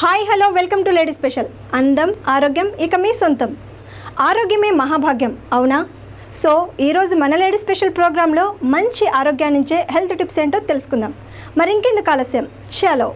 Hi hello welcome to lady special. అందం ఆరోగ్యం ఇక మీ సొంతం. ఆరోగ్యమే మహాభాగ్యం, అవునా? సో ఈరోజు మన లేడీ స్పెషల్ ప్రోగ్రాంలో మంచి ఆరోగ్యాన్నించే హెల్త్ టిప్స్ ఏంటో తెలుసుకుందాం. మరి ఇంకెందుకు ఆలస్యం, చలో.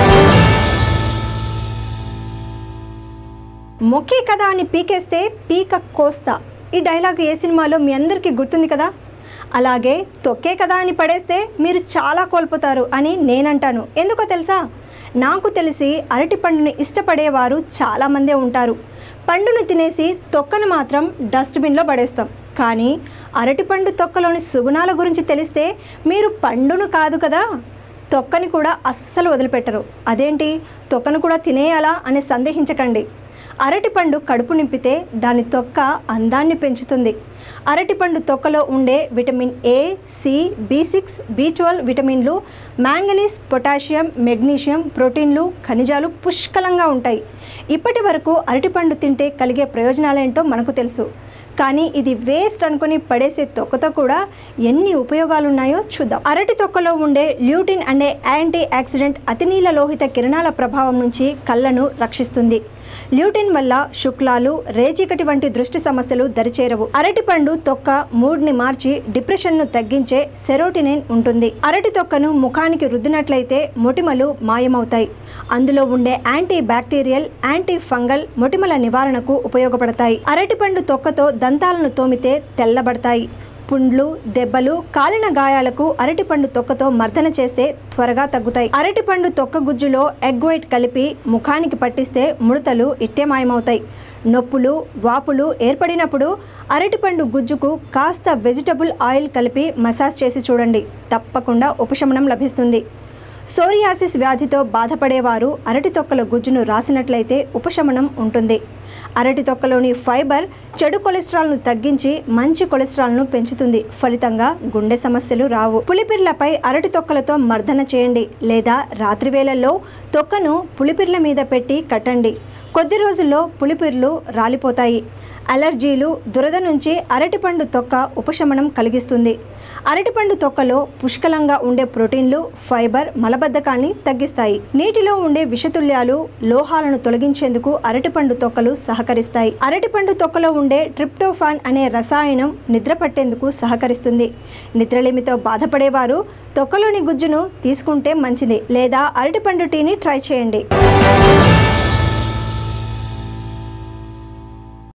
మొక్కే కదా అని పీకేస్తే పీక కోస్తా, ఈ డైలాగ్ ఏ సినిమాలో మీ అందరికీ గుర్తుంది కదా. అలాగే తొక్కే కదా అని పడేస్తే మీరు చాలా కోల్పోతారు అని నేనంటాను. ఎందుకో తెలుసా? నాకు తెలిసి అరటి పండుని ఇష్టపడేవారు చాలామందే ఉంటారు. పండును తినేసి తొక్కను మాత్రం డస్ట్బిన్లో పడేస్తాం. కానీ అరటిపండు తొక్కలోని సుగుణాల గురించి తెలిస్తే మీరు పండును కాదు కదా, తొక్కని కూడా అస్సలు వదిలిపెట్టరు. అదేంటి, తొక్కను కూడా తినేయాలా అని సందేహించకండి. అరటిపండు కడుపు నింపితే దాని తొక్క అందాన్ని పెంచుతుంది. అరటిపండు తొక్కలో ఉండే విటమిన్ ఏ, సి, బి6, బి12 విటమిన్లు, మ్యాంగనీస్, పొటాషియం, మెగ్నీషియం, ప్రోటీన్లు, ఖనిజాలు పుష్కలంగా ఉంటాయి. ఇప్పటి వరకు అరటిపండు తింటే కలిగే ప్రయోజనాలేంటో మనకు తెలుసు. కానీ ఇది వేస్ట్ అనుకుని పడేసే తొక్కతో కూడా ఎన్ని ఉపయోగాలు ఉన్నాయో చూద్దాం. అరటి తొక్కలో ఉండే ల్యూటిన్ అనే యాంటీ ఆక్సిడెంట్ అతినీల లోహిత కిరణాల ప్రభావం నుంచి కళ్ళను రక్షిస్తుంది. ల్యూటిన్ వల్ల శుక్లాలు, రేచీకటి వంటి దృష్టి సమస్యలు దరిచేరవు. అరటిపండు తొక్క మూడ్ని మార్చి డిప్రెషన్ను తగ్గించే సెరోటినిన్ ఉంటుంది. అరటి తొక్కను ముఖానికి రుద్దినట్లయితే మొటిమలు మాయమవుతాయి. అందులో ఉండే యాంటీ బ్యాక్టీరియల్, యాంటీ ఫంగల్ మొటిమల నివారణకు ఉపయోగపడతాయి. అరటిపండు తొక్కతో దంతాలను తోమితే తెల్లబడతాయి. పుండ్లు, దెబ్బలు, కాలిన గాయాలకు అరటిపండు తొక్కతో మర్దన చేస్తే త్వరగా తగ్గుతాయి. అరటిపండు తొక్క గుజ్జులో ఎగ్ వైట్ కలిపి ముఖానికి పట్టిస్తే ముడతలు ఇట్టే మాయమవుతాయి. నొప్పులు, వాపులు ఏర్పడినప్పుడు అరటిపండు గుజ్జుకు కాస్త వెజిటబుల్ ఆయిల్ కలిపి మసాజ్ చేసి చూడండి, తప్పకుండా ఉపశమనం లభిస్తుంది. సోరియాసిస్ వ్యాధితో బాధపడేవారు అరటి తొక్కల గుజ్జును రాసినట్లయితే ఉపశమనం ఉంటుంది. అరటి తొక్కలోని ఫైబర్ చెడు కొలెస్ట్రాల్ను తగ్గించి మంచి కొలెస్ట్రాల్ను పెంచుతుంది. ఫలితంగా గుండె సమస్యలు రావు. పులిపిర్లపై అరటి తొక్కలతో మర్దన చేయండి, లేదా రాత్రి వేళల్లో తొక్కను పులిపిర్ల మీద పెట్టి కట్టండి. కొద్ది రోజుల్లో పులిపిర్లు రాలిపోతాయి. అలర్జీలు, దురద నుంచి అరటిపండు తొక్క ఉపశమనం కలిగిస్తుంది. అరటిపండు తొక్కలో పుష్కలంగా ఉండే ప్రోటీన్లు, ఫైబర్ మలబద్ధకాన్ని తగ్గిస్తాయి. నీటిలో ఉండే విషతుల్యాలు, లోహాలను తొలగించేందుకు అరటిపండు తొక్కలు సహకరిస్తాయి. అరటిపండు తొక్కలో ఉండే ట్రిప్టోఫాన్ అనే రసాయనం నిద్ర పట్టేందుకు సహకరిస్తుంది. నిద్రలేమితో బాధపడేవారు తొక్కలోని గుజ్జును తీసుకుంటే మంచిది, లేదా అరటిపండు టీని ట్రై చేయండి.